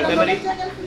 memory.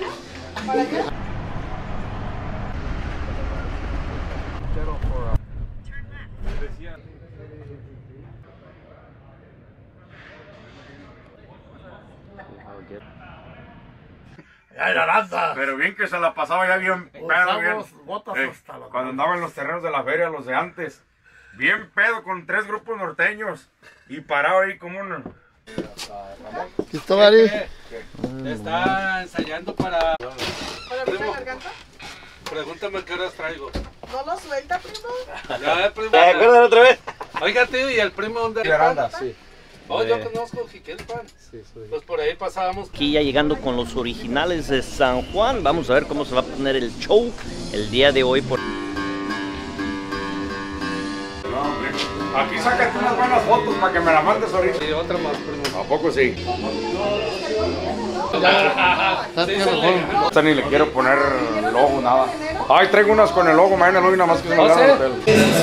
Pero bien que se la pasaba ya bien pedo, bien. Cuando andaba en los terrenos de la feria, los de antes. Bien pedo con 3 grupos norteños. Y parado ahí como un... ¿Qué está, Mari? Está ensayando para... ¿Para abrir la garganta? Pregúntame qué horas traigo. ¿No lo suelta, primo? Ya, primo. ¿Te acuerdas otra vez? Oiga, tío, ¿y el primo dónde Aranda, sí. Oh, yo conozco Jiquilpan. Sí, pues por ahí pasábamos. Aquí ya llegando con los originales de San Juan. Vamos a ver cómo se va a poner el show el día de hoy. Aquí sácate unas buenas fotos para que me la mandes ahorita. Y otra más, primo. ¿A poco sí? Está Ni le quiero poner logo, nada. Ay, traigo unas con el logo, mañana hoy nada más que se me dan al hotel.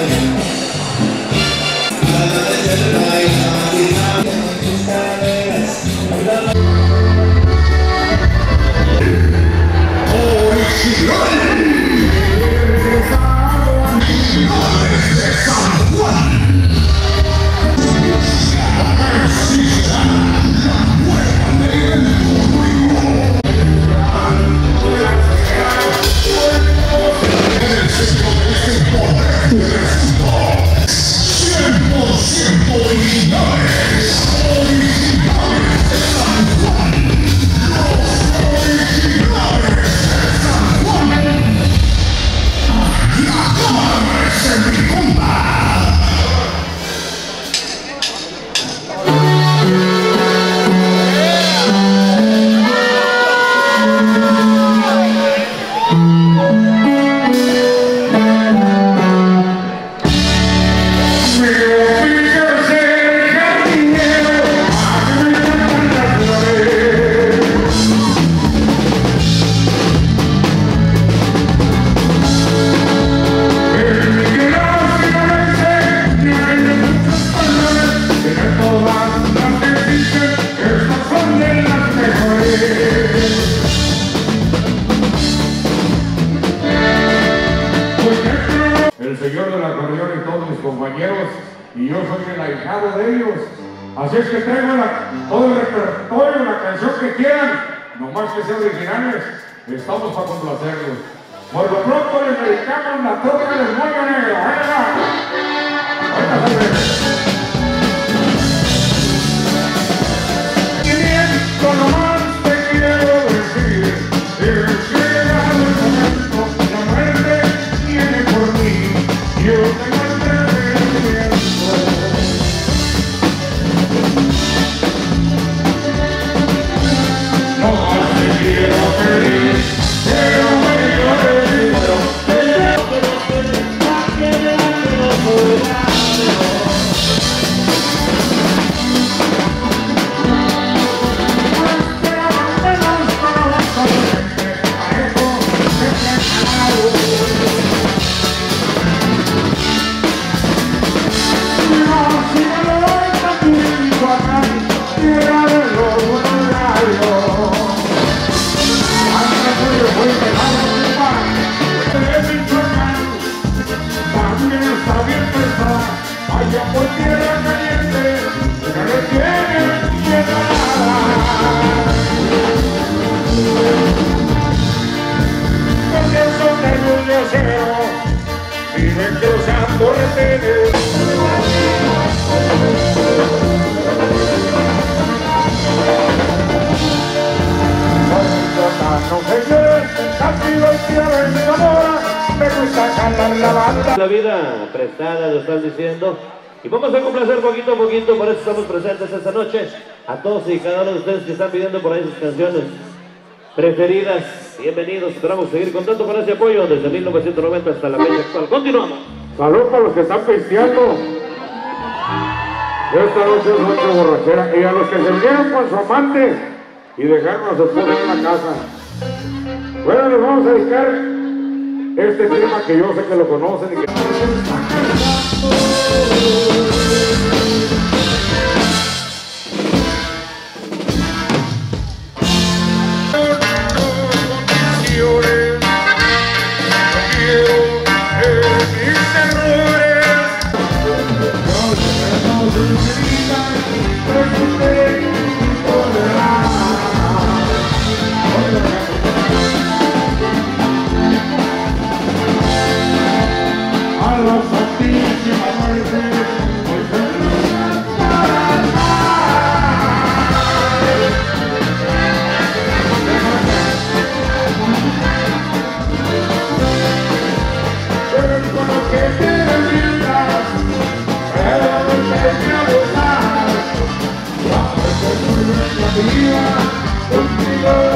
El señor del acordeón y todos mis compañeros, y yo soy el ahijado de ellos. Así es que traigo todo el repertorio, la canción que quieran, nomás que sean originales, estamos para complacerlos. Por lo pronto les dedicamos la troca del moño negro. Ahorita se ve. Nomás te quiero decir, llegado el momento, la muerte viene por mí, yo tengo el presentimiento. Nomás te quiero pedir, pero me llores, allá por tierra caliente, no le tienen llegar. Porque son de luz de acero, viven cruzando retenes. La vida prestada, lo están diciendo. Y vamos a complacer poquito a poquito, por eso estamos presentes esta noche. A todos y cada uno de ustedes que están pidiendo por ahí sus canciones preferidas. Bienvenidos, esperamos seguir contando con ese apoyo desde 1990 hasta la fecha actual. Continuamos. Salud para los que están pisteando. Esta noche es noche borrachera. Y a los que se vinieron con su amante y dejaron a su esposa en la casa. Bueno, les vamos a dedicar este tema que yo sé que lo conocen y que...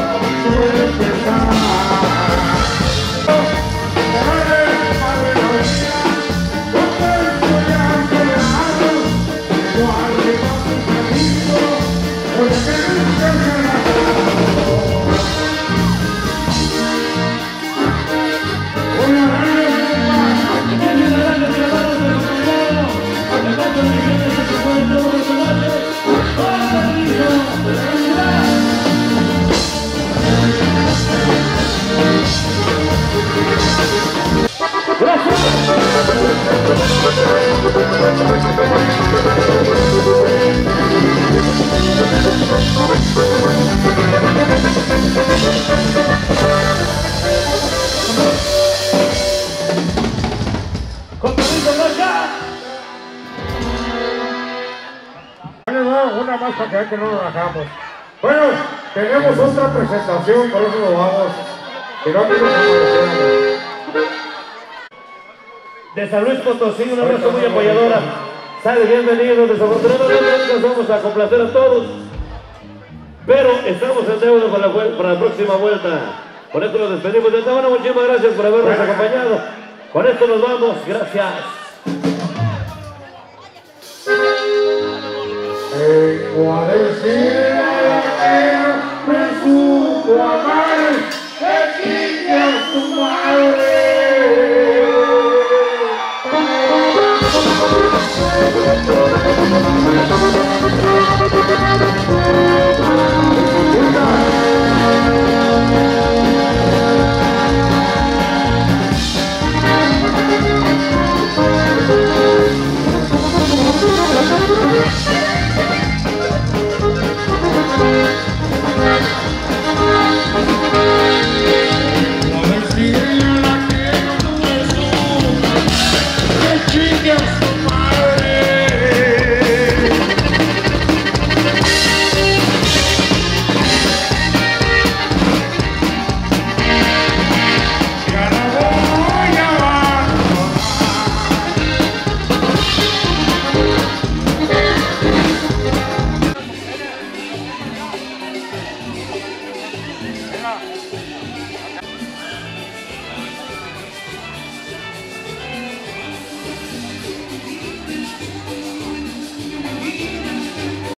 Una más para que vean que no nos rajamos. Bueno, tenemos otra presentación, por eso nos vamos. Que no tenemos de San Luis Potosí, una raza muy apoyadora. Sale, bienvenidos. Desafortunadamente no alcanzamos a complacer a todos, pero estamos en deuda para la próxima vuelta. Con esto nos despedimos de Tabana. Muchísimas gracias por habernos acompañado. Con esto nos vamos. Gracias. a decir me supo amar, que chingue a su madre.